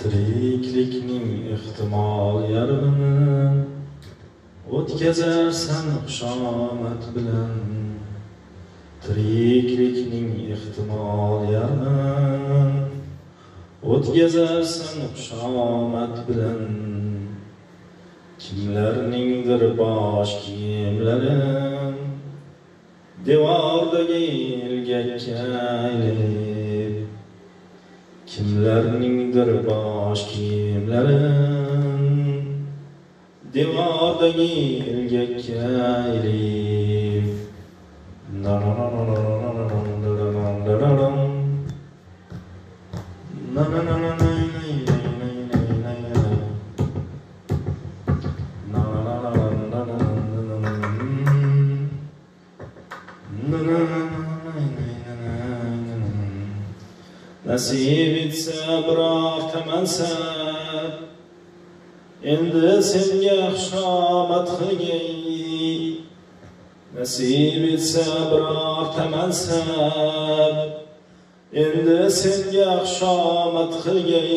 Tiriklikning ehtimol yarmini o'tkazarsan xushomad bilan. Tiriklikning ehtimol yarmini o'tkazarsan xushomad bilan. Kimlarningdir bosh kiyimlari devordagi ilgakka aylanib. Kimlarningdir bosh kiyimlari devordagi ilgakka aylanib. Nasib etsa biror mansab endi senga xushomad qilgay. Nasib etsa biror mansab endi senga xushomad qilgay.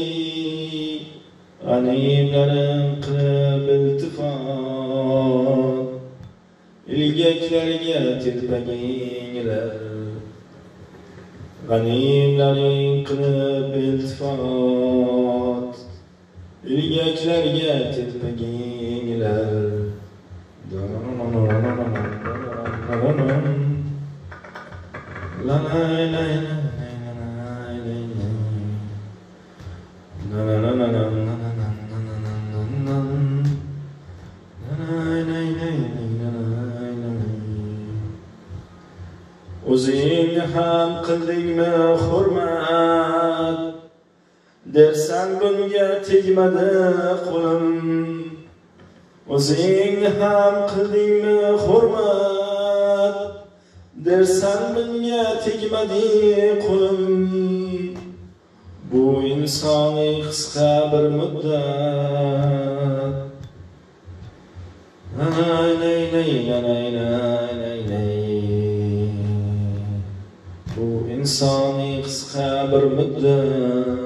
G'animlarim qilib iltifot ilgaklarga telpaginglar. G'animlaring qilib iltifot ilgaklarga telpaginglar. O'zingni ham qildingmi hurmat, dersan bunga tegmadi qo'lim. O'zingni ham qildingmi hurmat, dersan bunga tegmadi qo'lim. Bu insoniy qisqa bir muddat. Bu insoniy qisqa bir muddat.